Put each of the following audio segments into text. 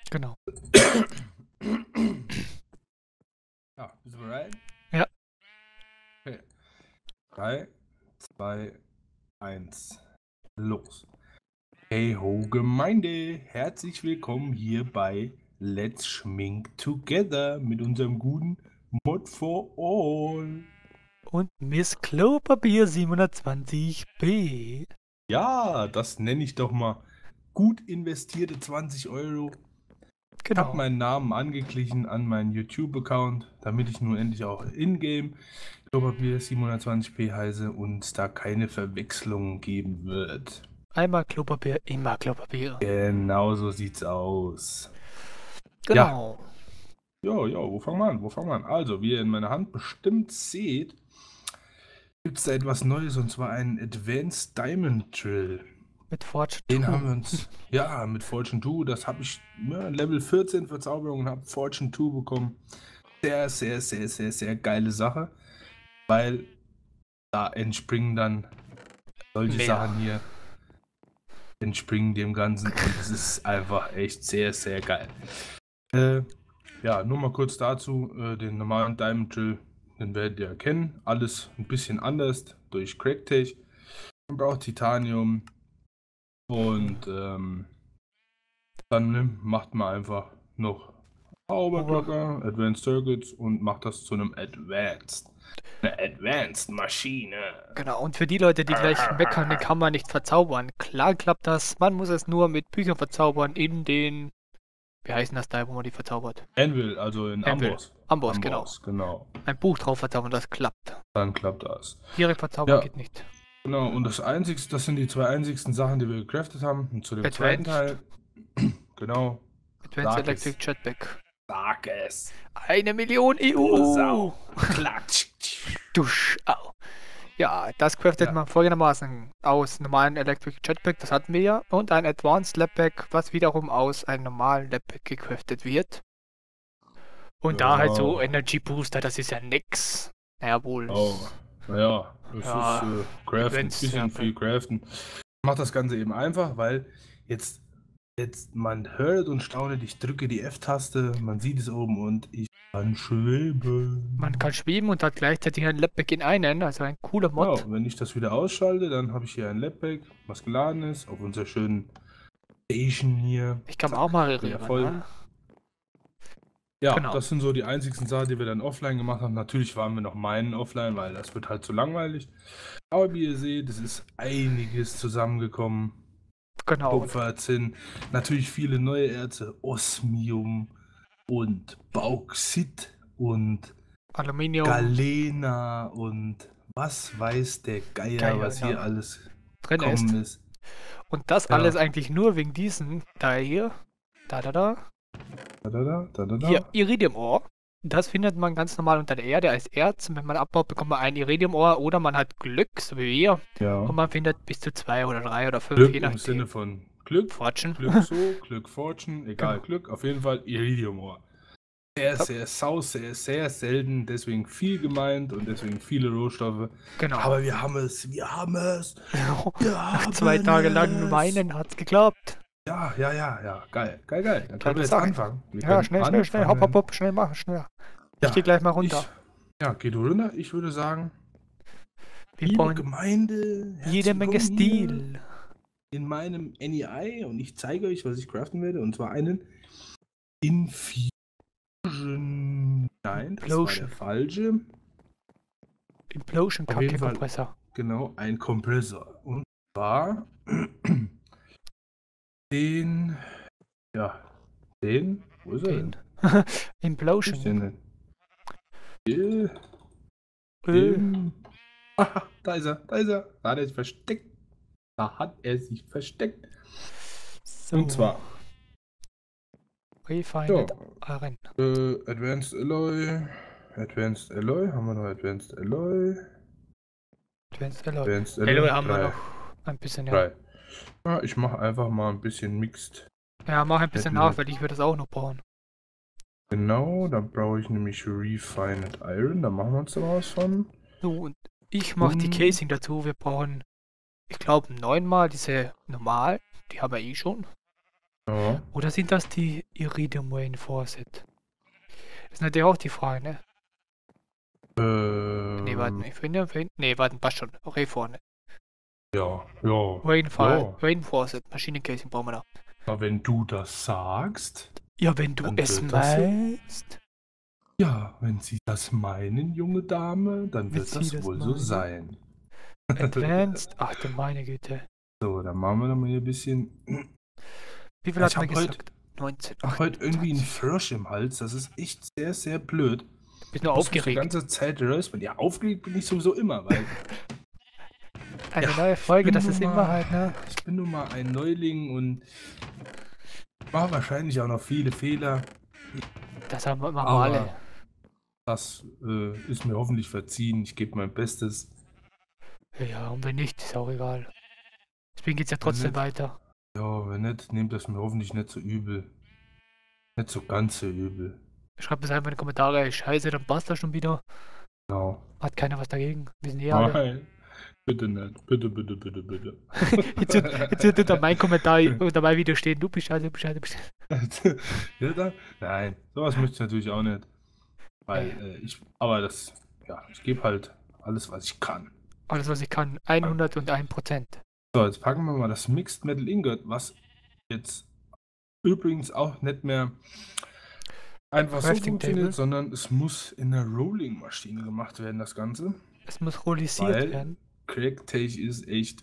Genau. Ja, bist du bereit? Ja. Okay. 3, 2, 1. Los. Hey ho Gemeinde, herzlich willkommen hier bei Let's Schmink Together mit unserem guten Mod for All. Und Miss Klopapier 720p. Ja, das nenne ich doch mal gut investierte 20 Euro. Ich habe Genau. meinen Namen angeglichen an meinen YouTube-Account, damit ich nun endlich auch in-game Klopapier 720p heiße und da keine Verwechslungen geben wird. Einmal Klopapier, immer Klopapier. Genau so sieht's aus. Ja, Genau. wo fangen wir an? Also, wie ihr in meiner Hand bestimmt seht, gibt es da etwas Neues und zwar einen Advanced Diamond Drill. Mit Forge Den 2. haben wir uns, ja, mit Fortune 2, das habe ich, Level 14 Verzauberung und habe Fortune 2 bekommen. Sehr geile Sache, weil da entspringen dann solche Mehr. Sachen hier, entspringen dem Ganzen und es ist einfach echt sehr geil. Ja, nur mal kurz dazu, den normalen Diamond Drill, den werdet ihr erkennen. Alles ein bisschen anders durch Cracktech. Man braucht Titanium und dann macht man einfach noch Overclocker, Advanced Circuits und macht das zu einem Advanced. Eine Advanced Maschine. Genau, und für die Leute, die gleich meckern, den kann man nicht verzaubern. Klar klappt das, man muss es nur mit Büchern verzaubern in den... Wie heißt das da, wo man die verzaubert? Anvil, also in Anvil. Amboss. Amboss, genau. Ein Buch drauf verzaubern, das klappt. Dann klappt das. Direkt verzaubern geht nicht. Genau, und das sind die zwei einzigsten Sachen, die wir gecraftet haben. Und zu dem zweiten Teil, genau. Advanced Electric Jetpack. Sag es. 1 Million EU! Klatsch. Dusch, au. Ja, das craftet man folgendermaßen aus normalen Electric Jetpack, das hatten wir ja, und ein Advanced Labpack, was wiederum aus einem normalen Labpack gecraftet wird. Und da halt so Energy Booster, das ist ja nix. Naja, wohl. Naja, das ist craften, ein bisschen viel craften. Macht das Ganze eben einfach, weil jetzt man hört und staunet, ich drücke die F-Taste, man sieht es oben und ich kann schweben. Man kann schweben und hat gleichzeitig ein Labpack in einen, also ein cooler Mod. Ja, wenn ich das wieder ausschalte, dann habe ich hier ein Labpack, was geladen ist, auf unserer schönen Station hier. Ich kann auch mal rühren, ne? Ja, genau. Das sind so die einzigsten Sachen, die wir dann offline gemacht haben. Natürlich waren wir noch meinen offline, weil das wird halt zu langweilig. Aber wie ihr seht, es ist einiges zusammengekommen. Genau. Kupferzinn, natürlich viele neue Erze, Osmium und Bauxit und Aluminium, Galena und was weiß der Geier, was hier alles drin ist. Und das alles eigentlich nur wegen diesen, hier, hier, Iridium Ore. Das findet man ganz normal unter der Erde als Erz. Und wenn man abbaut, bekommt man ein Iridium Ore oder man hat Glück, so wie wir. Ja. Und man findet bis zu 2 oder 3 oder 5, Glück je nachdem. im Sinne von Glück, Fortune. Glück Fortune, egal, Glück, auf jeden Fall Iridium Ore. Sehr selten, deswegen viel gemeint und deswegen viele Rohstoffe. Genau. Aber wir haben es. Nach 2 Tage lang weinen hat's geklappt. Ja, geil. Dann können wir jetzt anfangen. Ja, schnell, hopp, schnell machen, schnell. Ich geh gleich mal runter. Geh du runter, ich würde sagen. Wir bauen Gemeinde, jede Menge Stil. In meinem NEI und ich zeige euch, was ich craften werde, und zwar einen Infusion. Nein, das war der falsche. Implosion Kompressor. Genau, ein Kompressor. Und zwar den, wo ist er denn? Implosion. Da ist er. Da hat er sich versteckt. So. Und zwar Refined Iron. Advanced Alloy. Haben wir noch Advanced Alloy? Alloy haben wir noch ein bisschen, ja. Ich mache einfach mal ein bisschen Mixed. Ja, mach ein bisschen nach, weil ich würde das auch noch brauchen. Genau, da brauche ich nämlich Refined Iron. Da machen wir uns da was von. So, und ich mache die Casing dazu. Wir brauchen, ich glaube, 9 mal diese normal. Die haben wir eh schon. Ja. Oder sind das die Iridium Reinforced? Das ist natürlich auch die Frage, ne? Ne, warten, ne, warten, passt schon. Okay, vorne. Ja, ja, ja. Reinforced, Maschinencasing brauchen wir da. Aber wenn du das sagst, Ja, wenn du dann es wird das so. meinst. Ja, wenn Sie das meinen, junge Dame, dann Wenn wird sie das das wohl so meinen. sein. Advanced, ach du meine Güte. So, dann machen wir doch mal hier ein bisschen. Wie viel Ja, hat man gesagt? 19, ich hab heute irgendwie einen 28. Frosch im Hals. Das ist echt sehr, sehr blöd. Bist nur Ich muss mich die aufgeregt. ganze Zeit räuspern. Ja, aufgeregt bin ich sowieso immer, weil Eine ja, neue Folge, das ist nun immer mal, halt, ne? ich bin nun mal ein Neuling und mache wahrscheinlich auch noch viele Fehler. Das machen wir alle. Aber das ist mir hoffentlich verziehen. Ich gebe mein Bestes. Ja, und wenn nicht, ist auch egal. Deswegen geht's ja Wenn trotzdem nicht, weiter. ja, wenn nicht, nehmt das mir hoffentlich nicht so übel. Nicht so ganz so übel. Schreibt es einfach in die Kommentare, ey, scheiße, dann passt das schon wieder. Genau. Hat keiner was dagegen. Wir sind eh alle. Nein, bitte nicht. Bitte, bitte, bitte, bitte. Jetzt wird unter mein Kommentar, unter mein Video stehen, du bist scheiße, du bist scheiße, du bist scheiße. Ja, dann? Nein, sowas möchte ich natürlich auch nicht. Weil aber das, ja, ich gebe halt alles, was ich kann. Alles, was ich kann. 101%. So, jetzt packen wir mal das Mixed Metal Ingot, was jetzt übrigens auch nicht mehr einfach so Crafting funktioniert, Table. sondern es muss in der Rolling-Maschine gemacht werden, das Ganze. Es muss rollisiert Weil werden. Cracktage ist echt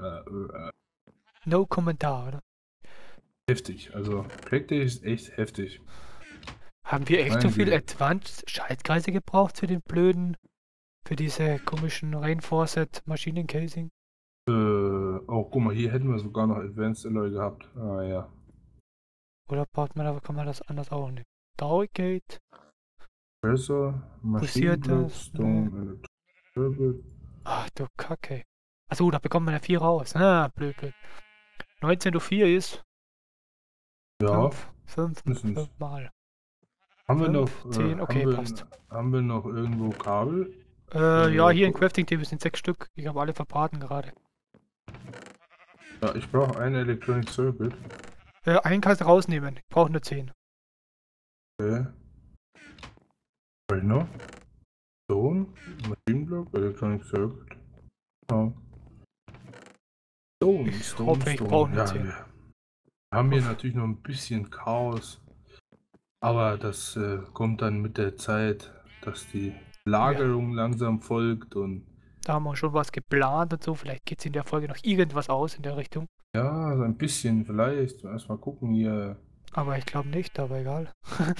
No Kommentar, oder? heftig. Also Cracktage ist echt heftig. Haben wir echt Meine so viel Güte. Advanced Schaltkreise gebraucht für den blöden, für diese komischen Reinforced Maschinencasing? Oh, guck mal, hier hätten wir sogar noch Advanced Alloy gehabt. Ah ja. Oder braucht man, aber kann man das anders auch nehmen? Towergate, Pressor, Maschinenblock, Posiertes, Stone, Electrical. ach du Kacke. Achso, da bekommt man ja 4 raus. Ah, blöd, blöd. 19 durch 4 ist Ja, 5 müssen Mal. Haben wir noch, 10, okay, passt. haben wir noch irgendwo Kabel? Ja, hier in Crafting Table sind 6 Stück. Ich habe alle verbraten gerade. Ja, ich brauche eine Electronic Circuit. Einen kannst du rausnehmen. Ich brauche nur 10. Okay. Was ich noch? Stone, Maschinenblock, Electronic Circuit. Oh. Stone, Ich Stone, hoffe, ich Stone. brauche nur Ja, 10. wir haben hier natürlich noch ein bisschen Chaos. Aber das kommt dann mit der Zeit, dass die Lagerung langsam folgt und Da haben wir schon was geplant und so. Vielleicht geht es in der Folge noch irgendwas aus in der Richtung. ja, so ein bisschen vielleicht. Erstmal gucken hier. Aber ich glaube nicht, aber egal.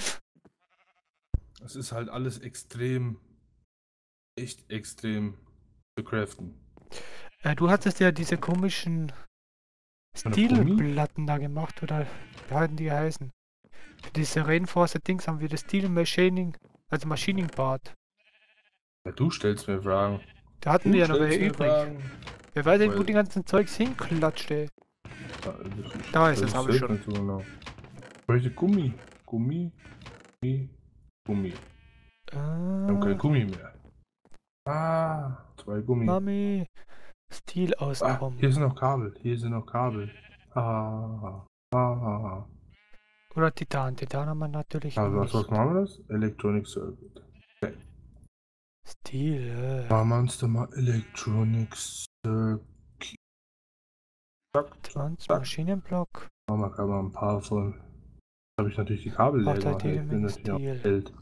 Es ist halt alles extrem, echt extrem zu craften. Du hattest ja diese komischen Eine Gummi? Stilplatten da gemacht, oder wie halten die heißen? Für diese Reinforced Dings haben wir das Steel Machining, also Machining Part. Ja, du stellst mir Fragen. Da hatten wir ja noch welche übrig. Fragen. Wer weiß nicht, wo Weil- die ganzen Zeugs hinklatscht, ey. Ja, Da ist es, das habe ich weiß schon. nicht so genau. Welche Gummi? Gummi? Gummi. Wir haben kein Gummi mehr. Ah, 2 Gummi. Mami. Stil Ah, auskommen. hier sind noch Kabel. Hier sind noch Kabel. Ah. Oder Titan. Titan haben wir natürlich Also, nicht. was machen wir das? Electronic Circuit. Stil. Machen wir uns doch mal Electronic Circuit. Advanced Zack. Maschinenblock. Machen wir gerade mal ein paar von. Habe ich natürlich die Kabel leer Macht halt gemacht. jede Ich bin Menge natürlich auch Stil. Held.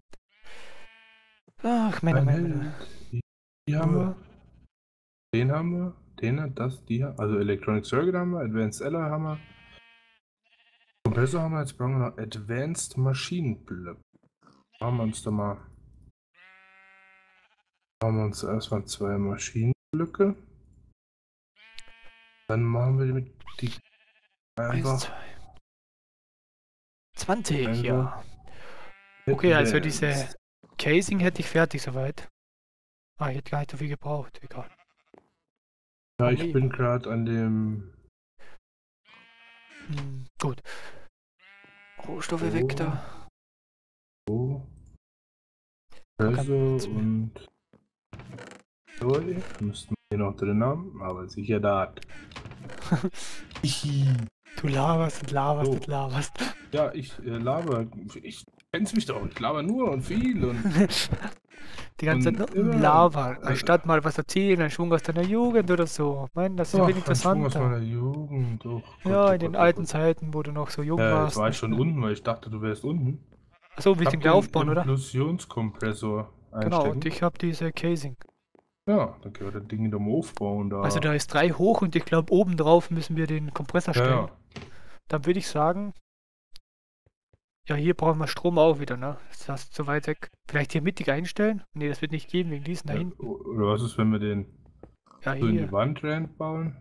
Ach, Männer, Ein Männer. Held. Die haben wir. Den haben wir. Den hat das, die haben. Also Electronic Circuit haben wir. Advanced Alloy haben wir. Kompressor haben wir. Jetzt brauchen wir noch Advanced Maschinenblock. Machen wir uns da mal. Machen wir uns erstmal 2 Maschinenblöcke. Dann machen wir mit die 1, einfach. 2. 20, Einfach ja. Okay, also Advanced. diese Casing hätte ich fertig soweit. Ah, ich hätte gar nicht so viel gebraucht, egal. Ja, ich bin gerade an dem. Gut. Rohstoffe weg da. So. Gar kein Also Platz mehr. und. So, müssten hier noch drin haben, aber sicher da. Du laberst und laberst So. und laberst. Ja, ich laber. Ich kenn's mich doch. Ich laber nur und viel und. Die ganze Und Zeit nur immer, labern, anstatt mal was erzählen, einen Schwung aus deiner Jugend oder so. Ich meine, das ist viel ein Schwung aus interessanter. meiner Jugend. Oh Gott, Ja, oh in den Gott, oh alten Gott. Zeiten, wo du noch so jung Ja, warst. jetzt war ich schon unten, weil ich dachte, du wärst unten. Achso, Ich willst du hab den gleich aufbauen, oder? Implossionskompressor Genau, einstecken. und ich habe diese Casing. Ja, dann können wir das Ding doch mal aufbauen. Da. Also da ist 3 hoch und ich glaube oben drauf müssen wir den Kompressor ja, stellen. ja. Dann würde ich sagen, ja, hier brauchen wir Strom auch wieder, ne? Das ist zu weit weg. Vielleicht hier mittig einstellen? Ne, das wird nicht geben wegen diesen da hinten. Oder was ist, wenn wir den Ja, so in die hier. Wand reinbauen?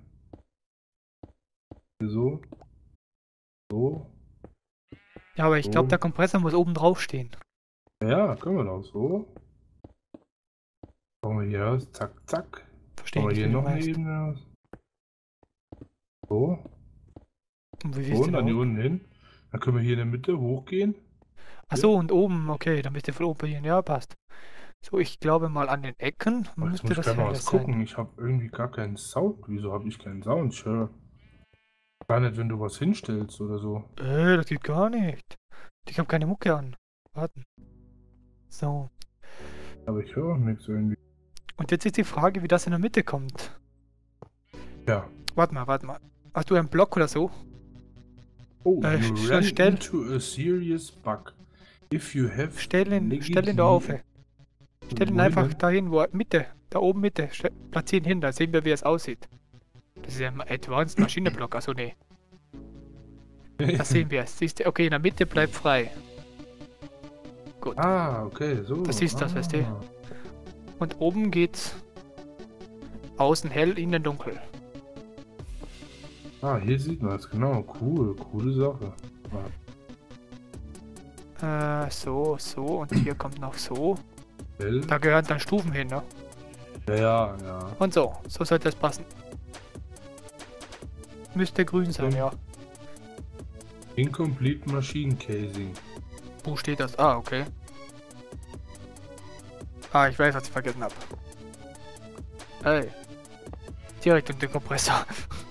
Hier so. So. Ja, aber ich glaube, So. der Kompressor muss oben drauf stehen. Ja, können wir doch so. Bauen wir hier raus. Zack, zack. Verstehe Bauen ich wir nicht, hier wie noch du eine meinst. Ebene raus. So. Und wie So, willst und du dann hier da? unten hin. Dann können wir hier in der Mitte hochgehen. Achso, und oben, okay, dann müsst ihr von oben hier. Ja, passt. So, ich glaube mal an den Ecken Oh, jetzt müsste muss ich das gleich mal helle was sein. gucken. Ich habe irgendwie gar keinen Sound. Wieso habe ich keinen Sound? Ich höre gar nicht, wenn du was hinstellst oder so. Das geht gar nicht. Ich habe keine Mucke an. Warten. So. Aber ich höre auch nichts irgendwie. Und jetzt ist die Frage, wie das in der Mitte kommt. Ja. Warte mal. Hast du einen Block oder so? Oh, you ran stell- into a serious bug. If you have Stell ihn da auf. Stell ihn einfach dahin, wo Mitte. Da oben Mitte. Platzieren hin, da sehen wir, wie es aussieht. Das ist ja ein Advanced Maschinenblock, also nee. Da sehen wir es. Siehst du, okay, in der Mitte bleibt frei. Gut. Ah, okay, so. Das ist das, weißt du? Und oben geht's außen hell, innen dunkel. Ah, hier sieht man es, genau. Cool, coole Sache. So und hier kommt noch so. Hell. Da gehören dann Stufen hin, ne? Ja. Und so sollte das passen. Müsste grün sein, ja. Incomplete Machine Casing. Wo steht das? Ah, okay. Ah, ich weiß, was ich vergessen habe. Hey. Direkt um den Kompressor.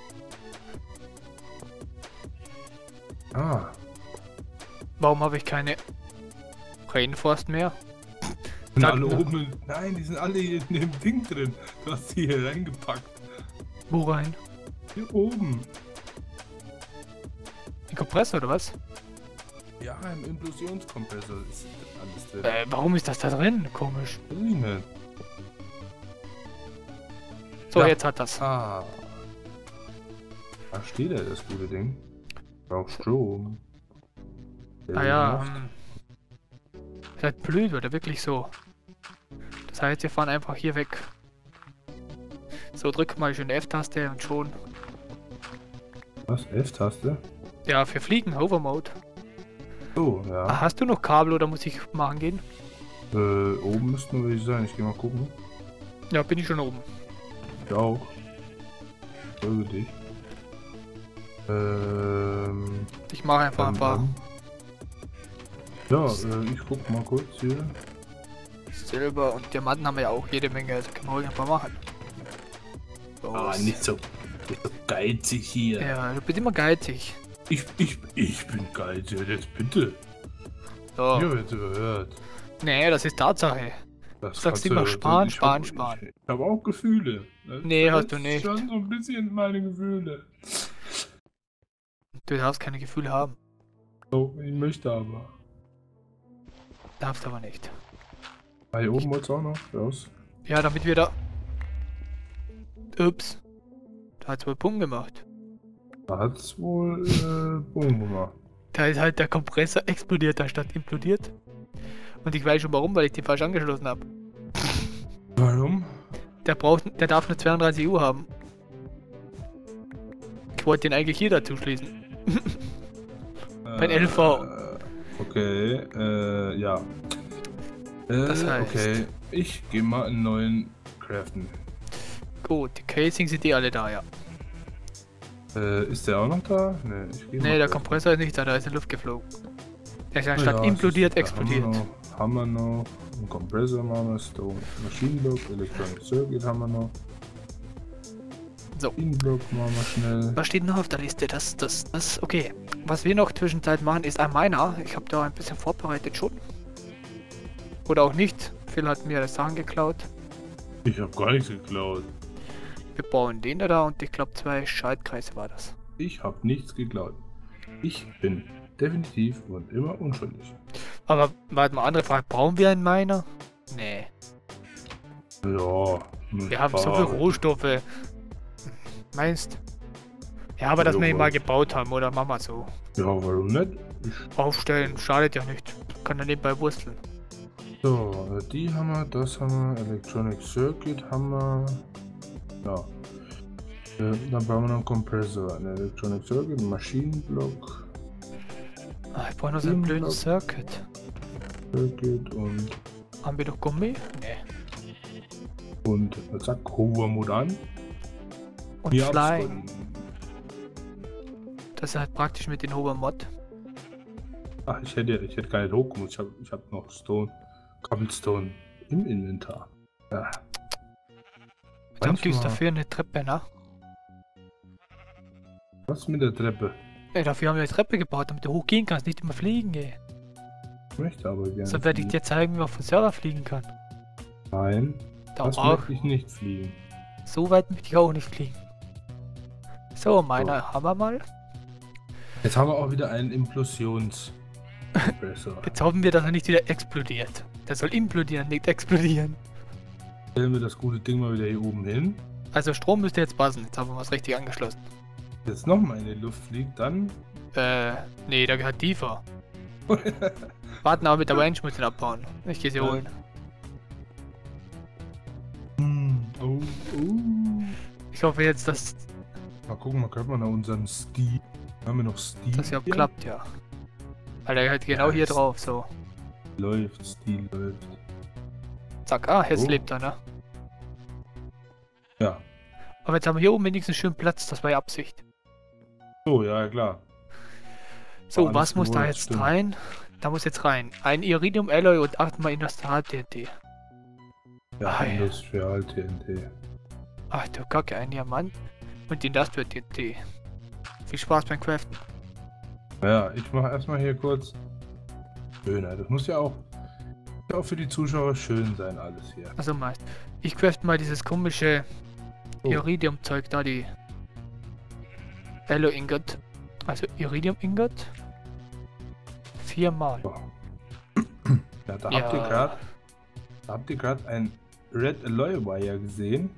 Ah, Warum habe ich keine Reinforst mehr? sind Sag alle mir. oben. Nein, die sind alle hier in dem Ding drin. Du hast die hier reingepackt. Wo rein? Hier oben. Den Kompressor oder was? Ja, im Implosionskompressor ist alles drin. Warum ist das da drin? Komisch. Weiß ich nicht. So, Ja. jetzt hat das. Ah. Da steht ja das gute Ding. Braucht Strom. Ah ja, ist halt blöd, oder wirklich so. Das heißt, wir fahren einfach hier weg. So, drück mal schön F-Taste und schon. Was? F-Taste? Ja, für Fliegen, Hover-Mode. So, ja. Ah, hast du noch Kabel oder muss ich machen gehen? Oben müssten wir sein. Ich geh mal gucken. Ja, bin ich schon oben. Ich auch. Folge dich. Ich mache einfach ein paar. Ja, ich guck mal kurz hier. Silber und Diamanten haben wir ja auch jede Menge, also können wir ruhig ein paar machen. So, Nicht so geizig hier. Ja, du bist immer geizig. Ich bin geizig, jetzt bitte. So. Hier wird gehört. Nee, das ist Tatsache. Das Sagst kannst immer du- sparen, ich sparen, hab- sparen. Ich habe auch Gefühle. Das Nee, hast du verletzt nicht. Schon so ein bisschen meine Gefühle. Du darfst keine Gefühle haben. So, ich möchte aber. Darfst aber nicht. Ah, hier oben wollt's auch noch raus. Ja, damit wir da... Ups. Da hat wohl Pum gemacht. Da hat's wohl Boom gemacht. Da ist halt der Kompressor explodiert, anstatt implodiert. Und ich weiß schon warum, weil ich den falsch angeschlossen habe. Warum? Der darf nur 32 Uhr haben. Ich wollte den eigentlich hier dazu schließen. Mein LV. Okay, ja. Das heißt- Okay, ich gehe mal einen neuen craften. Gut, die Casings sind alle da, ja. Ist der auch noch da? Nee, ich geh mal Nee, der craften. Kompressor ist nicht da, da ist in die Luft geflogen. Der ist anstatt Ja, implodiert, da haben wir explodiert. Haben wir noch. Einen Kompressor machen wir, Stone Maschinenblock, Electronic Circuit haben wir noch. So. Block machen wir schnell. Was steht noch auf der Liste? Okay. Was wir noch zwischenzeit machen, ist ein Miner. Ich habe da ein bisschen vorbereitet schon. Oder auch nicht. Phil hat mir das Sachen geklaut. Ich habe gar nichts geklaut. Wir bauen den da und ich glaube 2 Schaltkreise war das. Ich habe nichts geklaut. Ich bin definitiv und immer unschuldig. Aber warte mal, andere Frage. Brauchen wir einen Miner? Nee. Ja. Wir haben so viele Rohstoffe. Meinst? Ja, aber dass wir ihn mal gebaut haben, oder machen wir so. Ja, warum nicht? Aufstellen, schadet ja nicht. Kann er nebenbei wursteln. So, die haben wir, das haben wir, Electronic Circuit haben wir. Ja. Dann brauchen wir noch einen Kompressor, einen Electronic Circuit, einen Maschinenblock. Ich brauche noch so einen blöden Circuit. Und. Haben wir doch Gummi? Nee. Und zack, Hovermod an. Und hier Fly. Das ist halt praktisch mit den Hovermod. Ach, ich hätte gar nicht hochgemusst. Ich hab noch Cobblestone im Inventar. Ja. Dann kriegst du dafür eine Treppe, ne? Was mit der Treppe? Ey, dafür haben wir eine Treppe gebaut, damit du hochgehen kannst, nicht immer fliegen, ey. Ich möchte aber gerne. So werde ich dir zeigen, wie man von Server fliegen kann. Nein. Das möchte ich nicht fliegen. So weit möchte ich auch nicht fliegen. So, meiner haben wir mal. Jetzt haben wir auch wieder einen Implosionskompressor. Jetzt hoffen wir, dass er nicht wieder explodiert. Der soll implodieren, nicht explodieren. Stellen wir das gute Ding mal wieder hier oben hin. Also Strom müsste jetzt passen. Jetzt haben wir was richtig angeschlossen. Jetzt nochmal in die Luft fliegt, dann... nee, der gehört tiefer. Warten aber mit der Range müssen abbauen. Ich gehe sie holen. Oh. Ich hoffe jetzt, dass... Mal gucken, mal könnte man da unseren Steel... Haben wir noch Steel? Das ja klappt, ja. Weil der halt genau hier drauf, so. Läuft, Steel läuft. Zack, jetzt lebt er, ne? Ja. Aber jetzt haben wir hier oben wenigstens schön Platz, das war ja Absicht. So, ja, klar. So, was muss da jetzt rein? Da muss jetzt rein. Ein Iridium Alloy und 8-mal Industrial TNT. Ja, Industrial TNT. Ach du Kacke, ein Diamant und Industrial TNT. Viel Spaß beim Craften. Ja, ich mache erstmal hier kurz. Schöner, das muss ja auch für die Zuschauer schön sein, alles hier. Also meist. Ich crafte mal dieses komische Iridium-Zeug da, die Alloy Ingot. Also Iridium Ingot. 4-mal. Oh. Ja, da habt ihr gerade ein Red Alloy Wire gesehen.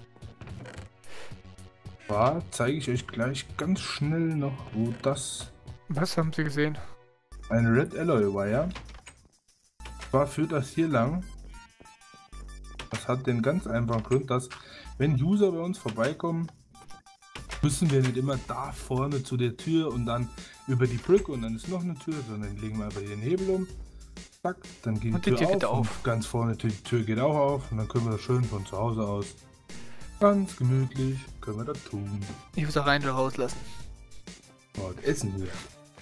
Da zeige ich euch gleich ganz schnell noch, wo das... Was haben Sie gesehen? Ein Red Alloy Wire. Zwar führt das hier lang. Das hat den ganz einfachen Grund, dass wenn User bei uns vorbeikommen, müssen wir nicht immer da vorne zu der Tür und dann über die Brücke und dann ist noch eine Tür, sondern legen wir einfach den Hebel um. Zack, dann geht die Tür auf. Und ganz vorne die Tür geht auch auf und dann können wir das schön von zu Hause aus ganz gemütlich können wir das tun. Ich muss da rein oder rauslassen. Und essen hier.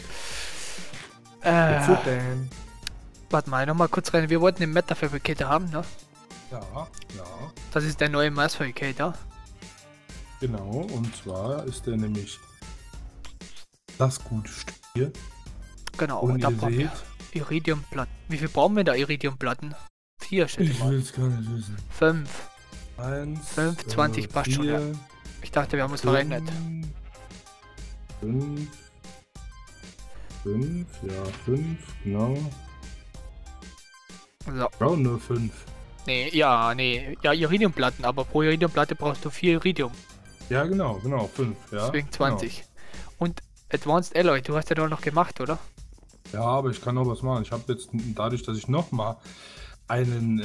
Warte mal, nochmal kurz rein. Wir wollten den Meta Fabricator haben, ne? Ja. Das ist der neue Mass Fabricator. Genau, und zwar ist der nämlich das gute Stück hier. Genau, und da brauchen wir Iridiumplatten. Wie viel brauchen wir da Iridiumplatten? 4 schätze ich mal. Ich will es gar nicht wissen. 5. 5, 20 passt schon, ja. Ich dachte, wir haben uns verrechnet. 5, genau. So. Brauchen nur 5. Nee, ja, Iridiumplatten, aber pro Iridiumplatte brauchst du 4 Iridium. Ja, genau, 5, ja. Deswegen 20. Genau. Und Advanced Alloy, du hast ja doch noch gemacht, oder? Ja, aber ich kann noch was machen. Ich habe jetzt, dadurch, dass ich nochmal einen,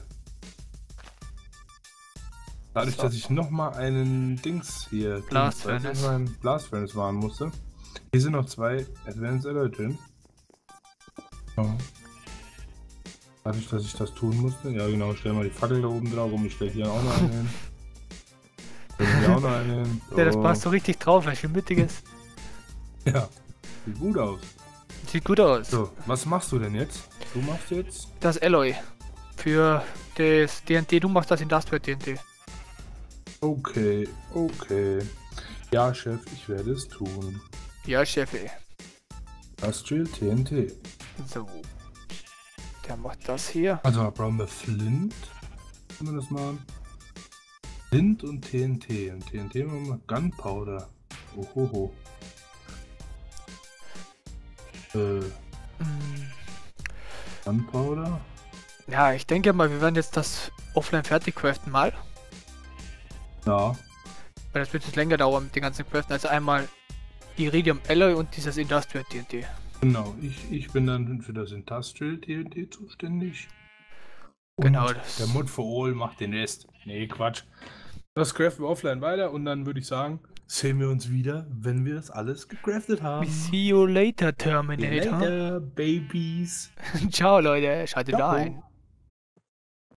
Dings hier, Blast Furnace machen musste. Hier sind noch 2 Advanced Alloy drin. Ja. Dadurch, dass ich das tun musste. Ja, genau, ich stelle mal die Fackel da oben drauf und ich stelle hier auch noch einen hin. Hier auch noch einen hin. So. Ja, das passt so richtig drauf, weil es schön mittig ist. Ja, sieht gut aus. Sieht gut aus. So, was machst du denn jetzt? Du machst jetzt das Alloy. Für das TNT, du machst das Industrial TNT. Okay, okay. Ja, Chef, ich werde es tun. Ja, Chefe. Industrial TNT. So. Der macht das hier. Also brauchen wir Flint. Können wir das machen? Flint und TNT. Und TNT machen wir Gunpowder. Ohoho. Gunpowder? Ja, ich denke mal, wir werden jetzt das offline fertig craften mal. Ja. Weil das wird jetzt länger dauern mit den ganzen Craften. Also einmal Iridium Alloy und dieses Industrial TNT. Genau, ich bin dann für das Industrial TNT zuständig. Und Genau. der Mod for All macht den Rest. Nee, Quatsch. Das craften wir offline weiter und dann würde ich sagen, sehen wir uns wieder, wenn wir das alles gecraftet haben. See you later, Terminator. Later, Babies. Ciao, Leute. Schaltet Ciao. ein.